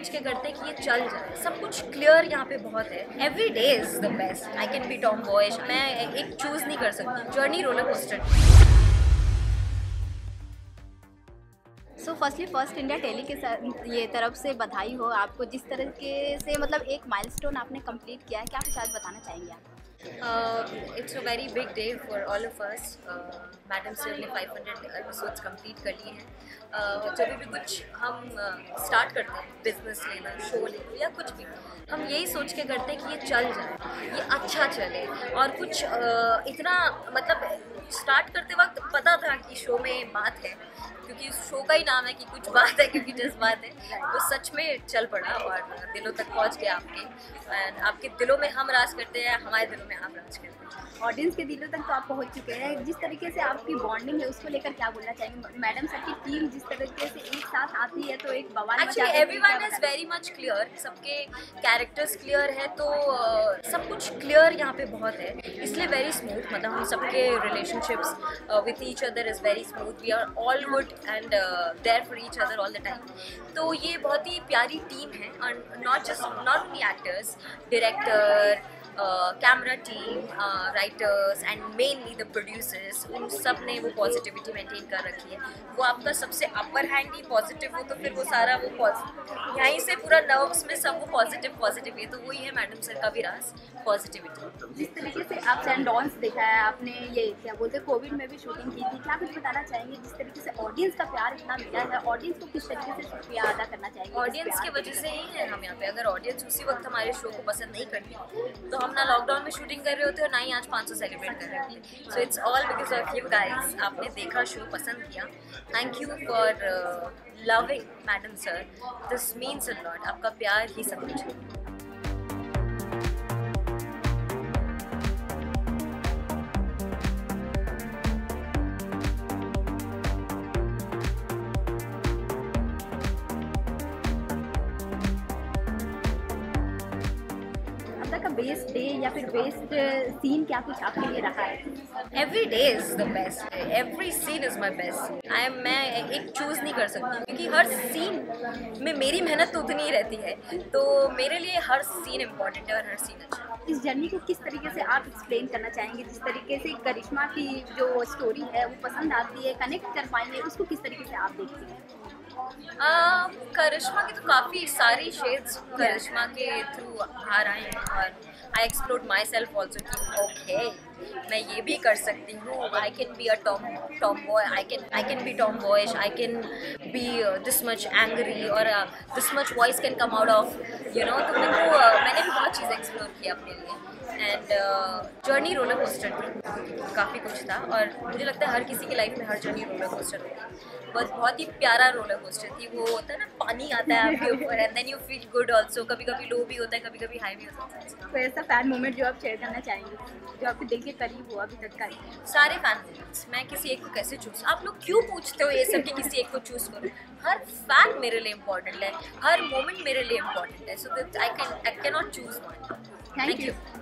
सोच के करते हैं कि ये चल जाए, सब कुछ क्लियर यहाँ पे बहुत है। Every day is the best. I can be tomboys, मैं एक चूज नहीं कर सकती। Journey roller coaster. So firstly first India telly के ये तरफ से बधाई हो आपको, जिस तरीके से मतलब एक माइलस्टोन आपने कंप्लीट किया है, क्या कुछ आज बताना चाहेंगे आप? It's a very big day for all of us. Madam sir ने 500 एपिसोड्स कंप्लीट कर लिए हैं। जब भी कुछ हम स्टार्ट करते हैं, बिजनेस लेना, शो लेना या कुछ भी, हम यही सोच के करते हैं कि ये चल जाए, ये अच्छा चले। और कुछ इतना मतलब स्टार्ट करते वक्त पता था कि शो में बात है, क्योंकि उस शो का ही नाम है कि कुछ बात है, क्योंकि जिस बात है वो सच में चल पड़ा और दिलों तक पहुंच गया आपके। एंड आपके दिलों में हम राज करते हैं, हमारे दिलों में आप राज करते हैं। ऑडियंस के दिलों तक तो आप पहुंच चुके हैं। जिस तरीके से आपकी बॉन्डिंग है उसको लेकर क्या बोलना चाहेंगे? मैडम सर की टीम जिस तरीके से एक साथ आती है तो एक बवाल मचा देती है। Everyone is very much clear, सबके कैरेक्टर्स क्लियर है, तो सब कुछ क्लियर यहाँ पे बहुत है, इसलिए वेरी स्मूथ। मतलब हम सबके relationships with each other is very smooth. We are all good and there for each other all the time. तो ये बहुत ही प्यारी टीम है, और not only actors, director, camera team, writers and mainly the producers, उन सब ने वो पॉजिटिविटी मेंटेन कर रखी है। वो आपका सबसे अपर हैंड ही पॉजिटिव हो, तो फिर वो सारा वो पॉजिटिव यहीं से पूरा नर्व्स में सब वो पॉजिटिव है। तो वही है मैडम सर का भी राज, पॉजिटिविटी। जिस तरीके से आप सैंडॉन्स देखा है आपने, ये क्या बोलते हैं कोविड में भी शूटिंग की थी, क्या कुछ बताना चाहेंगे? जिस तरीके से ऑडियंस का प्यार इतना मिला है, ऑडियंस को किस तरीके से शुक्रिया अदा करना चाहेंगे? ऑडियंस की वजह से ही है हम यहाँ पे। अगर ऑडियंस उसी वक्त हमारे शो को पसंद नहीं करती तो हम ना लॉकडाउन में शूटिंग कर रहे होते और ना ही आज 500 सेलिब्रेट कर रहे होते। So it's all because of you guys. आपने देखा, शो पसंद किया, thank you for loving madam sir. This means a lot. आपका प्यार ही सब कुछ है। का बेस्ट डे या फिर बेस्ट सीन क्या कुछ आपके लिए रहा है? Every day is the best, every scene is my best. मैं एक चूज नहीं कर सकती, क्योंकि हर सीन में मेरी मेहनत तो उतनी ही रहती है, तो मेरे लिए हर सीन इम्पोर्टेंट है और हर सीन अच्छा है। इस जर्नी को किस तरीके से आप एक्सप्लेन करना चाहेंगे? जिस तरीके से करिश्मा की जो स्टोरी है वो पसंद आती है, कनेक्ट कर पाएंगे, उसको किस तरीके से आप देखती हैं? करिश्मा की तो काफ़ी सारी शेड्स करिश्मा के थ्रू आ रहे हैं, और I explored myself also कि ओके मैं ये भी कर सकती हूँ। I can be a tomboy, I can be tomboys, I can be this much angry, और this much voice can come out of तो मैंने भी बहुत चीज़ें एक्सप्लोर की अपने लिए। एंड जर्नी रोलर कोस्टर थी, काफ़ी कुछ था, और मुझे लगता है हर किसी की लाइफ में हर जर्नी रोलर कोस्टर होती है। बस बहुत ही प्यारा रोलर कोस्टर थी। वो होता है ना, पानी आता है आपके ऊपर and then you feel good also. कभी कभी लो भी होता है, कभी कभी हाई भी होता है। तो ऐसा फैन मोमेंट जो आप शेयर करना चाहेंगे, जो आपके दिल के करीब हो अभी तक का? सारे फैन मोमेंट्स। मैं किसी एक को कैसे चूज़, आप लोग क्यों पूछते हो ये सब कि किसी एक को चूज़ करो? हर फैन मेरे लिए इम्पोर्टेंट है, हर मोमेंट मेरे लिए इम्पोर्टेंट है। So that I can not choose one. Thank you.